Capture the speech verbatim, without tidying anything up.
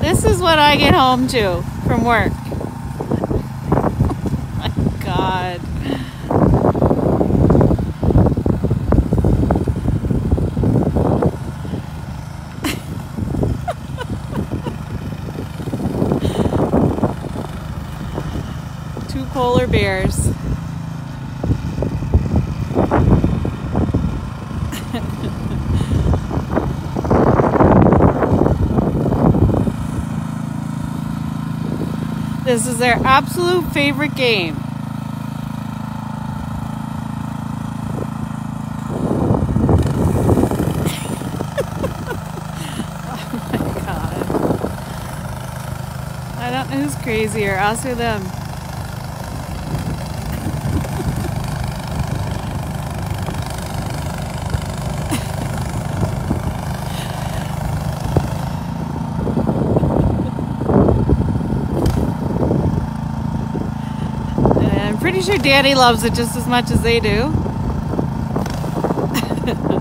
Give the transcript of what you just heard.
This is what I get home to from work. Oh my God. Two polar bears. This is their absolute favorite game. Oh my God. I don't know who's crazier, us or them. Pretty sure Daddy loves it just as much as they do.